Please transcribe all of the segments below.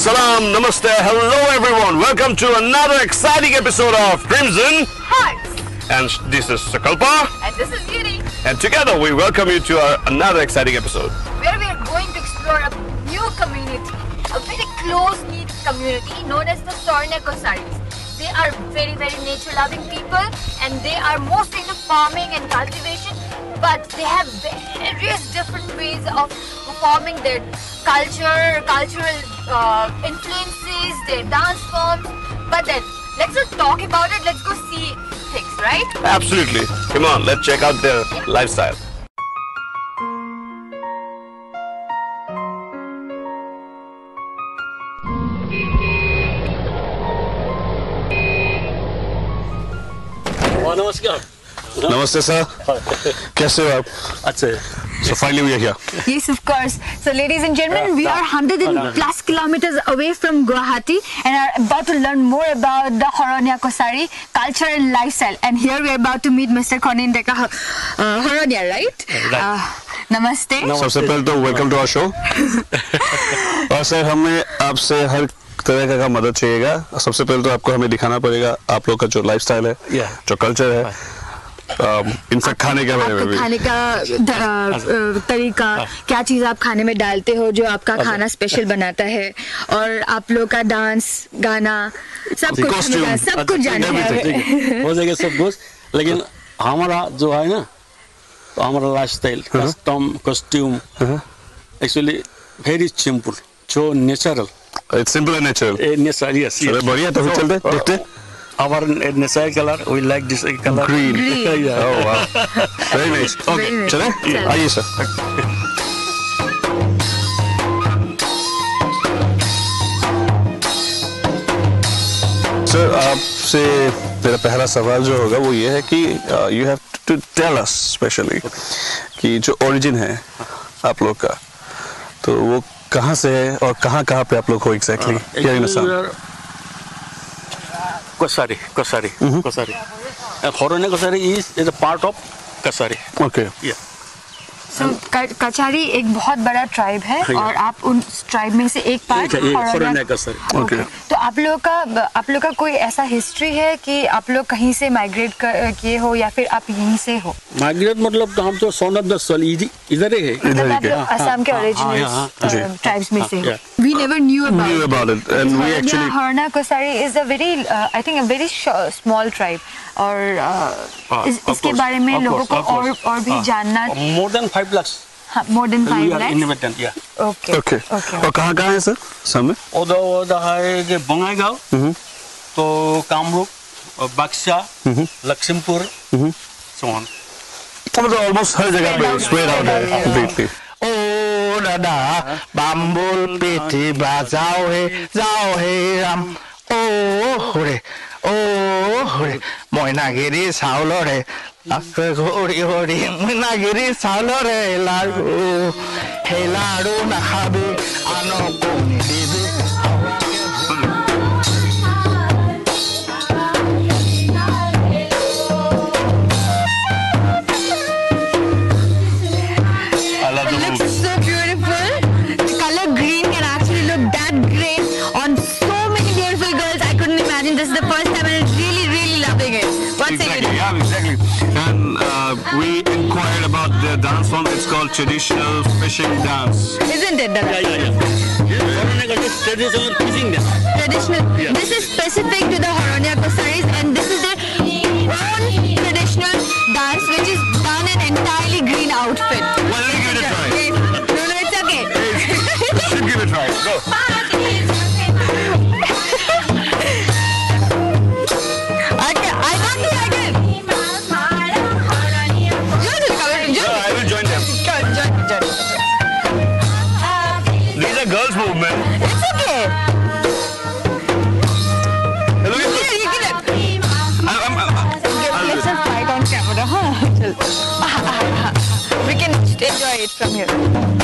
Salam, namaste, hello everyone. Welcome to another exciting episode of Crimson Hearts. And this is Sakalpa. And this is Yuri. And together we welcome you to another exciting episode. Where we are going to explore a new community. A very close-knit community known as the Sornia Kosaris. They are very nature-loving people and they are mostly into farming and cultivation. But they have various different ways of performing their cultural influences, their dance forms. But then, let's not talk about it, let's go see things, right? Absolutely. Come on, let's check out their lifestyle. नमस्कार Namaste, sir. कैसे हो आप? अच्छे So finally we are here. Yes, of course. So ladies and gentlemen, we are 100+ kilometers away from Guwahati and are about to learn more about the Horonia Kosari culture and lifestyle. And here we are about to meet Mr. Konin Deka Horonia, right? Namaste. सबसे पहले तो welcome to our show. और sir हमें आपसे हर तरह का मदद चाहिएगा। सबसे पहले तो आपको हमें दिखाना पड़ेगा आप लोग का जो लाइफस्टाइल है, जो कल्चर है, इन सब खाने के बारे में भी। खाने का तरीका, क्या चीज आप खाने में डालते हो जो आपका खाना स्पेशल बनाता है, और आप लोग का डांस, गाना, सब कुछ जानना है। हो जाएगा सब कुछ, लेकिन हमारा जो है ना, तो हमारा lifestyle, costume actually very simple, जो natural. It's simple and natural. Natural, yes. बढ़िया, तो फिर चलते देखते। Our natural color, we like this color. Green. Yeah. Oh wow. Very nice. Okay, चले? आइए सर। सर आपसे मेरा पहला सवाल जो होगा वो ये है कि you have to tell us specially कि जो origin है आप लोग का, तो वो कहाँ से है और कहाँ पे आप लोग हो exactly? Here in Assam. Kosari. Horonia Kosari is a part of Kasari. Okay. Yeah. So, Kachari एक बहुत बड़ा ट्राइब है और आप उन ट्राइब में से एक पार्ट हरोनिया कसारी। ओके। तो आप लोग का कोई ऐसा हिस्ट्री है कि आप लोग कहीं से माइग्रेट किए हो या फिर आप यहीं से हो? माइग्रेट मतलब तो हम तो सोन ऑफ द सोल इधर ही है। आप लोग असम के ओरिजिनल ट्राइब्स में से हो। We never knew about it, and we actually Horonia Kosari is a very I think a very small tribe, और इसके बारे में लोगों को और भी जानना। More than 5 lakhs. More than 5 lakhs. Inhabitant, yeah. Okay. और कहाँ है सर सामने? उधर है कि बंगाईगांव, तो कामरूप, बक्सा, लखीमपुर, so on. तो मतलब almost हर जगह पे spread out है completely. ओ दादा बाम्बुल पेटी बाजाओ हे राम ओ होरे मयनागिरी चाउलरे हरि हरि मयनागिरी चाउलरे लाडु हे लाडु नाखाबि आनो कोनि दिबि Exactly. And we inquired about the dance form. It's called traditional fishing dance. Isn't it, Dada? Yeah. Traditional fishing dance. Traditional. Yeah. This is specific to the Horonia Kosaris, and this is their own traditional dance, which is done in entirely green outfit. Well, let's give it a try. No, it's okay. You should give it a try. Go. Girls movement. It's okay. Look at this. You get it. Let's just fight on camera, huh? We can enjoy it from here.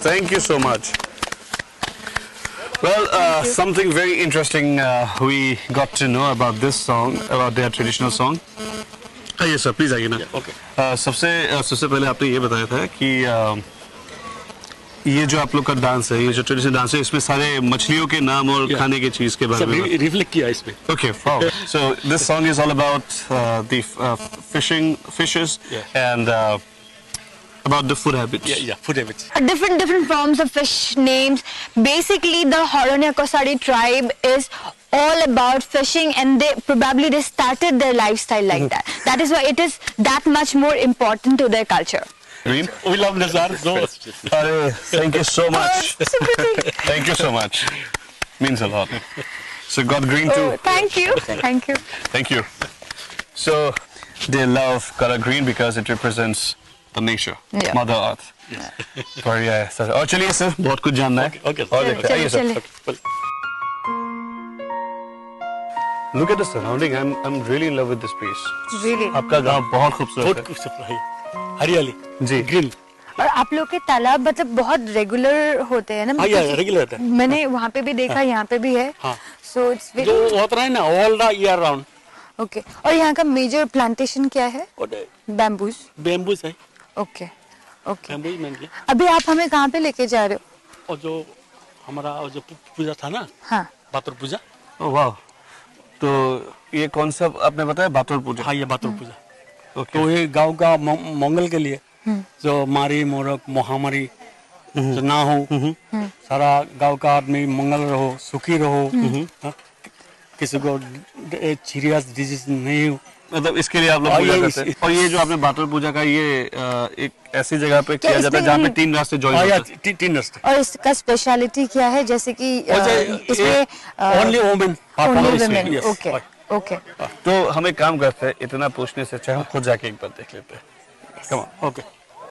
Thank you so much. Well, something very interesting we got to know about this song, about their traditional song. आइए sir, please आइए ना. Okay. सबसे पहले आपने ये बताया था कि ये जो आप लोग का डांस है, ये जो ट्रेडिशनल डांस है, इसमें सारे मछलियों के नाम और खाने की चीज के बारे में रिफ्लेक्ट किया इसमें. Okay, wow. So this song is all about the fishes, and about the food habits. Yeah, food habits. Different forms of fish names. Basically, the Haronea-Kosari tribe is all about fishing, and they started their lifestyle like that. That is why it is that much more important to their culture. Green. We love Nazar. So Thank you so much. Thank you so much. Means a lot. So got green too. Oh, thank you. Thank you. Thank you. So they love color green because it represents the nature, Yeah. Mother Earth. बढ़िया है sir. और चलिए sir, बहुत कुछ जानना है. Okay. और देखते हैं. आइए सर. चलिए. Look at the surrounding. I'm really in love with this place. Really. आपका गांव बहुत खूबसूरत बहुत है. खूबसूरत है. हरियाली. जी. ग्रीन. और आप लोग के तालाब मतलब बहुत रेगुलर होते हैं ना. हाँ, मतलब रेगुलर होता है. मैंने वहाँ पे भी देखा, यहाँ पे भी है. हाँ. So it's जो very होता है ना all the year round. okay. और यहाँ का मेजर प्लांटेशन क्या है? बैम्बूज. बेम्बूस है. ओके. ओके. बेम्बूस मैंने किया. अभी आप हमें कहाँ पे लेके जा रहे हो? और जो हमारा जो पूजा था ना, हाँ. बातुर पूजा. ओह वाह. तो ये कौन सा आपने बताया? बातुर पूजा. हाँ, ये बातुर पूजा. ओके. तो ये गांव का मंगल के लिए जो मारी मोरक महामारी जो ना हो, सारा गांव का आदमी मंगल रहो, सुखी रहो, हाँ, किसी को सीरियस डिजीज नहीं हो. मतलब इसके लिए आप लोग पूजा करते हैं. और ये जो आपने बातुर पूजा का ये एक ऐसी जगह पे किया जाता है जहाँ पे 3 रास्ते जॉइन होते हैं. 3 रास्ते. और इसका स्पेशलिटी क्या है? जैसे कि इसमें only women. only women. Okay. Okay. तो हम एक काम करते हैं, इतना पूछने से अच्छा हम खुद जाके एक बार देख लेते हैं. Come on. Okay.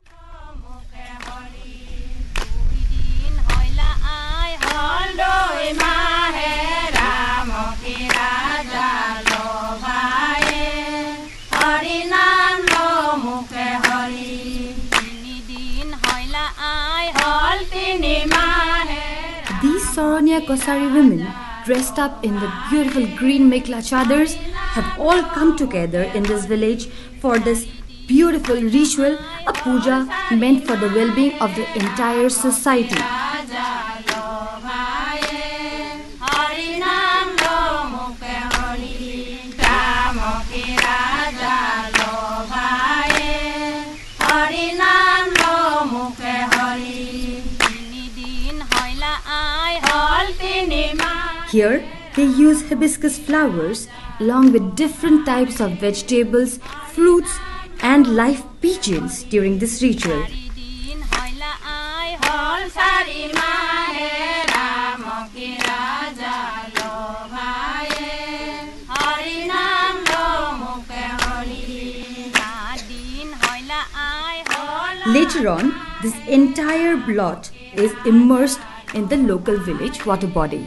These Haronea-Kosari women, dressed up in the beautiful green Mekla chadars, have all come together in this village for this beautiful ritual, a puja meant for the well-being of the entire society. Here, they use hibiscus flowers along with different types of vegetables, fruits, and live pigeons during this ritual. Later on, this entire plot is immersed in the local village water body.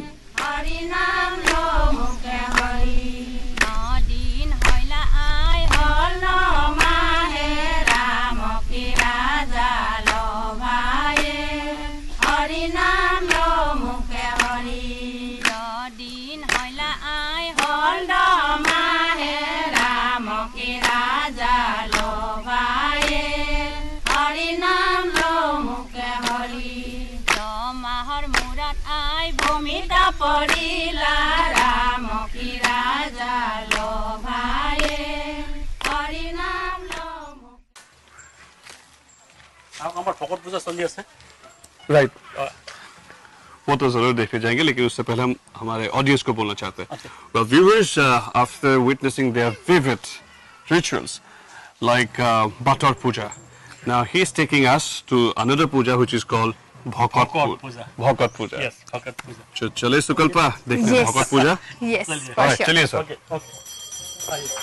हमारा फकट पूजा चली আছে. Right. वो तो जरूर देखे जाएंगे, लेकिन उससे पहले हम हमारे ऑडियंस को बोलना चाहते हैं. Well, viewers, after witnessing their vivid rituals like Batar Puja, now he is taking us to another puja which is called Bhakat Puja. Bhakat Puja. Yes, फकट पूजा. चले सुकल्पा देखते हैं Bhakat Puja. Yes, for Alright, sure. चलिए sir. Okay. Okay.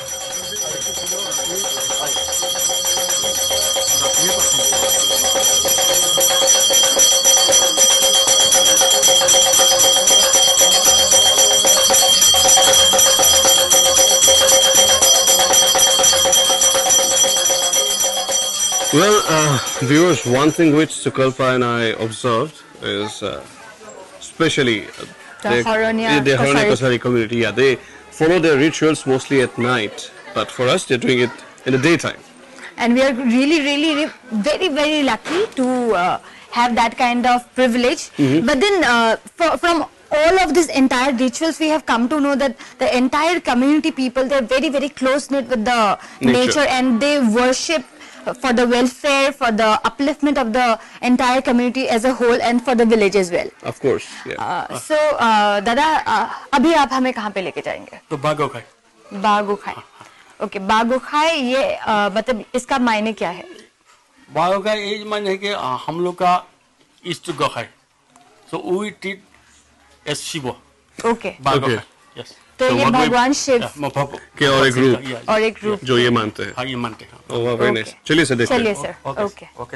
Well, Viewers, one thing which Sukalpa and I observed is especially The Horonia Kosari community. Yeah, they follow their rituals mostly at night, but for us, they're doing it in the daytime. And we are really very lucky to have that kind of privilege. But then from all of these entire rituals, we have come to know that the entire community people, they're very close knit with the nature, and they worship for the welfare, for the upliftment of the entire community as a whole, and for the village as well. Of course, yeah. So दादा अभी आप हमें कहाँ पे लेके जाएंगे? तो बागोखाई। बागोखाई। Okay, बागोखाई ये मतलब इसका मायने क्या है? बागोखाई ये मायने है कि हम लोग का ईस्ट Gokhai, so we treat as Shiva. Okay. Bagokhai, yes. तो ये भगवान शिव के और एक रूप जो ये मानते हैं। हाँ, ये मानते हैं। Oh, very nice. चलिए सर देखते हैं। चलिए sir, okay. Okay.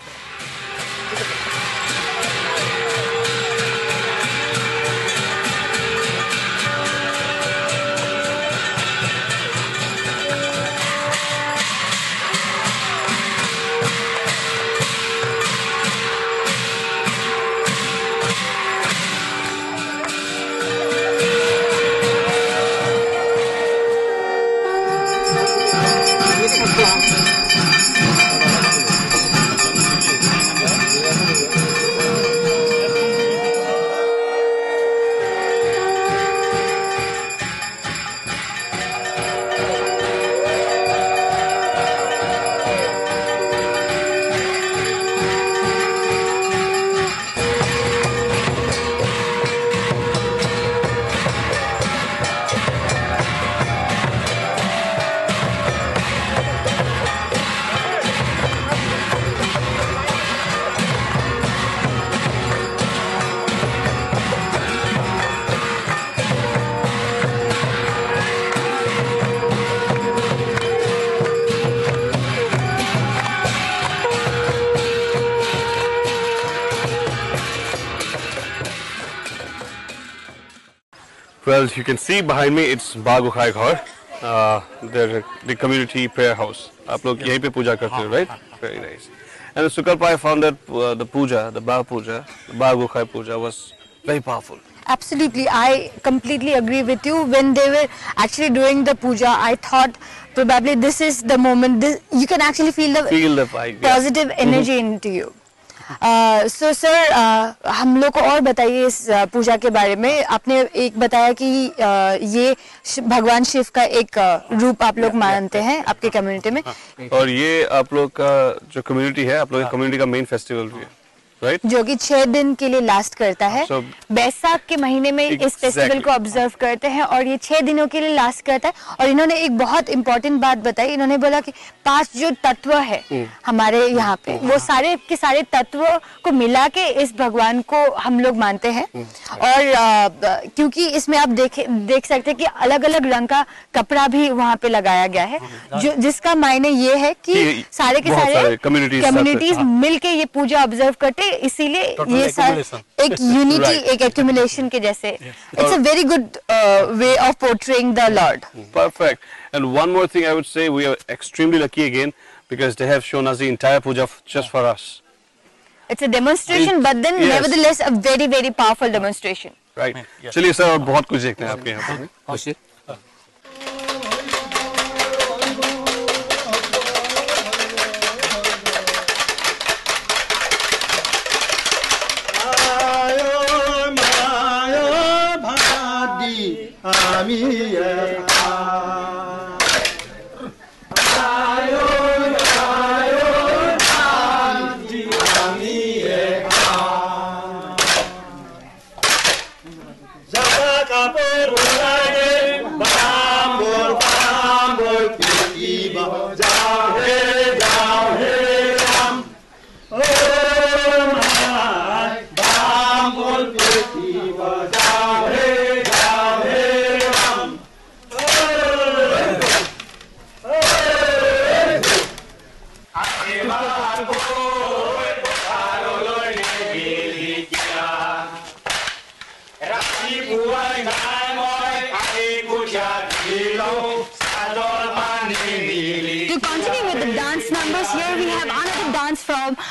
Well, you can see behind me, it's Bagokhai Ghar, the community prayer house. आप लोग यहीं पे पूजा करते हो, right? Very nice. And Sukalpa, I found that the puja, the Bagokhai puja was very powerful. Absolutely, I completely agree with you. When they were actually doing the puja, I thought probably this is the moment. You can actually feel the vibe, positive energy into you. So sir, हम लोग को और बताइए इस पूजा के बारे में. आपने एक बताया कि ये भगवान शिव का एक रूप आप लोग मानते हैं आपके कम्युनिटी में. और ये आप लोग का जो कम्युनिटी है, आप लोग कम्युनिटी का मेन फेस्टिवल भी है, right? जो कि 6 दिन के लिए लास्ट करता है. बैसाख के महीने में इस फेस्टिवल को ऑब्जर्व करते हैं और ये 6 दिनों के लिए लास्ट करता है. और इन्होंने एक बहुत इंपॉर्टेंट बात बताई. इन्होंने बोला कि 5 जो तत्व है हमारे यहाँ पे, वो सारे के सारे तत्व को मिला के इस भगवान को हम लोग मानते हैं. और क्योंकि इसमें आप देख सकते हैं कि अलग अलग रंग का कपड़ा भी वहाँ पे लगाया गया है, जो जिसका मायने ये है कि सारे के सारे कम्युनिटीज मिलके ये पूजा ऑब्जर्व करते, इसीलिए ये एक यूनिटी, एक एक्यूमुलेशन के जैसे. It's a very good way of portraying the lord. Perfect. And one more thing I would say, we are extremely lucky again because they have shown us the entire puja just for us. It's a demonstration, but then nevertheless a very very powerful demonstration. Right. चलिए sir, और बहुत कुछ देखते हैं आपके यहाँ पे.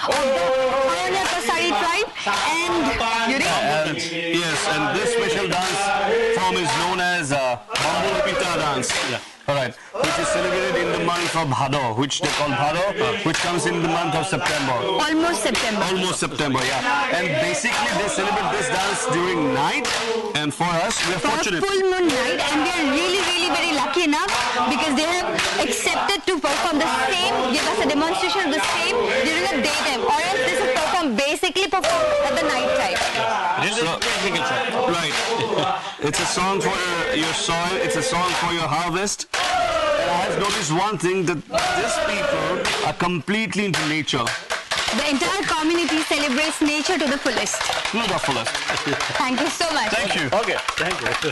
of the Sarne Kosari tribe. And Yuri? And yes, and this special dance form is known as Bamboo Pita dance. Alright, which is celebrated in the month of Bhado, which they call Bhado, which comes in the month of September. Almost September. Almost September, yeah. And basically they celebrate this dance during night, and for us, we are For a fortunate. full moon night, and we are really very lucky enough because they have accepted to perform the same, give us a demonstration of the same during the daytime, or else this is basically performed at the night time. Right. It's a song for your soil, it's a song for your harvest. And I have noticed one thing, that these people are completely into nature. The entire community celebrates nature to the fullest. To the fullest. Thank you so much. Thank you. Okay, thank you.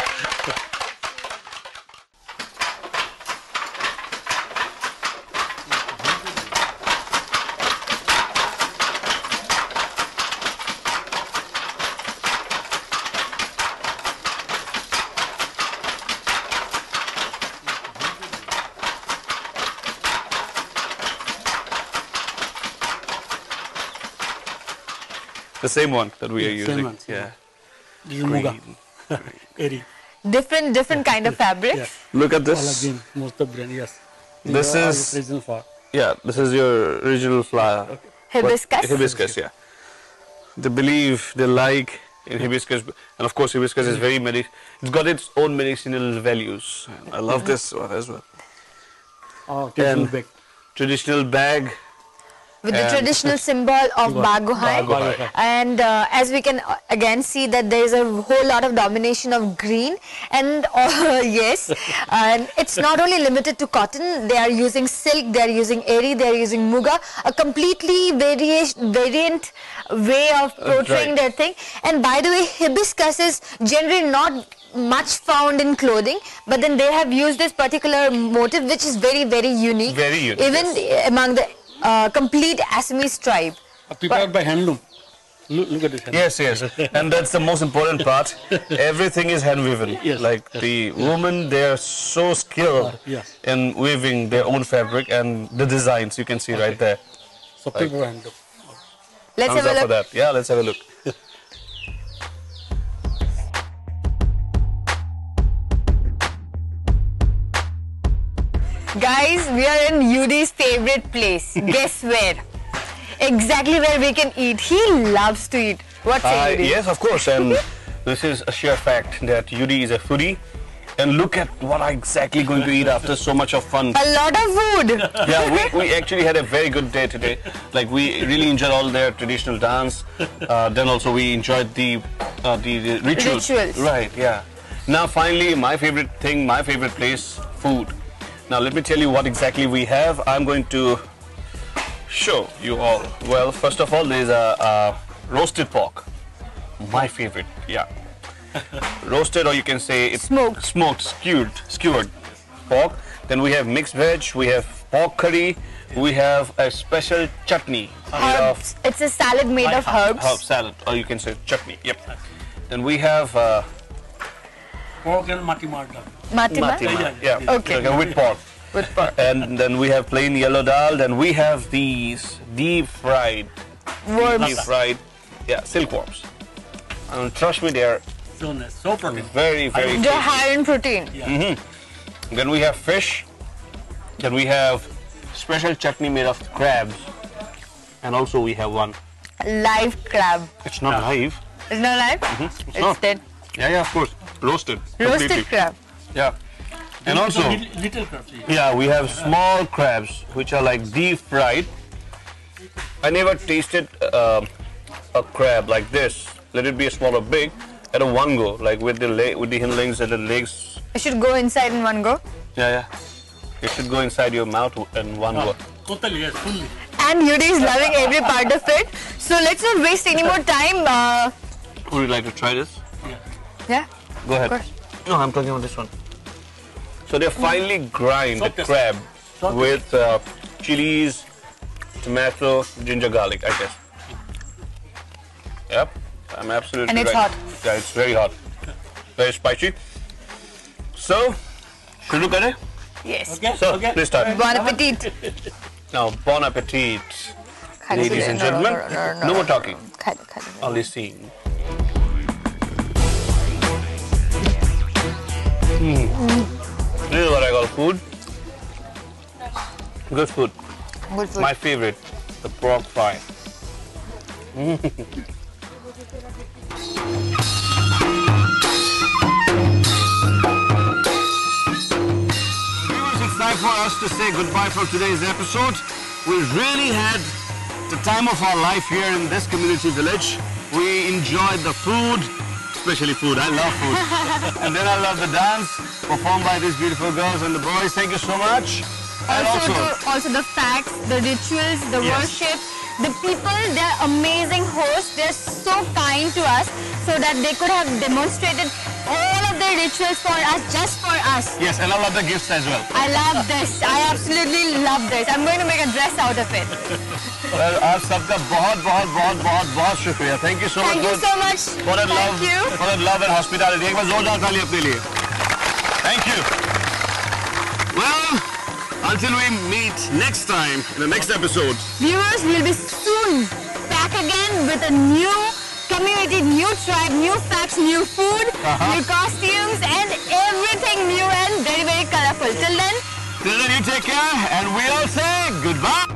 The same one that we are using. Same one. Yeah. This is Muga. Eri. Different kind of fabrics. Yeah. Look at All this. again, most of brand, yes. This are is- original for. Yeah, this is your original flower. Hibiscus. Hibiscus, yeah. They believe, they like in hibiscus, and of course hibiscus is very it's got its own medicinal values. I love this one as well. Oh, traditional And bag. traditional bag. With the And- traditional symbol of Baguhai. Baguhai. And as we can again see that there is a whole lot of domination of green, and yes, and it's not only limited to cotton. They are using silk, they are using eri, they are using muga, a completely variant way of portraying right. their thing. And by the way, hibiscus is generally not much found in clothing, but then they have used this particular motif which is very unique. Very unique, Even among the complete Assamese tribe. Prepared by handloom. Look at this. Yes, yes. And that's the most important part. Everything is hand woven. Yes, Like yes. the women, they are so skilled Yes. in weaving their own fabric, and the designs you can see right there. So prepared handloom. Let's Thumbs have a up for look. that. Yeah, let's have a look. Guys, we are in Yudi's favorite place. Guess where? Exactly where we can eat. He loves to eat. What's it, Yudi? Yes, of course. And this is a sheer fact that Yudi is a foodie. And look at what I'm exactly going to eat after so much of fun. A lot of food. Yeah, we actually had a very good day today. Like, we really enjoyed all their traditional dance. Then also we enjoyed the rituals. Rituals. Right, yeah. Now finally, my favorite thing, my favorite place, food. Now let me tell you what exactly we have. I'm going to show you all. Well, first of all, there's a roasted pork. My favorite, yeah. Roasted, or you can say it's smoked, skewered pork. Then we have mixed veg, we have pork curry, we have a special chutney made of Herbs. It's a salad made of herbs. herb salad, or you can say chutney. Yep. Then we have Pork and mati marda. Matima. matima, yeah, Okay. with pork. With pork. And then we have plain yellow dal. Then we have these deep fried, Worms. yeah, silkworms. And trust me, they are So nice. So protein. very They're tasty. high in protein. Then we have fish. Then we have special chutney made of crabs. And also we have one. Live crab. It's not live. It's not live? It's not. dead. Yeah, of course. Roasted. Roasted completely. crab. Yeah. And also, Little crabs. yeah, we have small crabs which are like deep fried. I never tasted a crab like this. Let it be a small or big, at a one go, like with the hind legs and the legs. It should go inside in one go. Yeah. It should go inside your mouth in one go. Totally, yes, fully. And Yudi is loving every part of it. So let's not waste any more time. Would you like to try this? Yeah. Go ahead. course. No, I'm talking about this one. So they finely grind the Soft crab Soft with chilies, tomato, ginger, garlic, I guess. Yep, I'm absolutely And it's right. hot. Yeah, it's very hot. Very spicy. So, should we look at it? Yes. Okay, So, okay. please start. Bon appetit. Now, bon appetit. Ladies and gentlemen, no more talking, only seeing. This is what I call food. Good food. Good food. My favorite, the pork fry. It's time for us to say goodbye for today's episode. We really had the time of our life here in this community village. We enjoyed the food, especially food. I love food. And then I love the dance performed by these beautiful girls and the boys. Thank you so much. And Also the facts, the rituals, the worship, the people, they're amazing hosts. They're so kind to us so that they could have demonstrated all of their rituals for us, just for us. yes, and I love the gifts as well. I love this. I absolutely love this. I'm going to make a dress out of it. Well, आप सबका बहुत शुक्रिया. Thank you so much. Thank you so much. For that love, Thank you. for that love and hospitality. एक बार जोरदार ताली अपने लिए. Thank you. Well, until we meet next time in the next episode. Viewers, we'll be soon back again with a new community, new tribe, new facts, new food, new costumes, and everything new and very, very colorful. Till then, You take care, and we all say goodbye.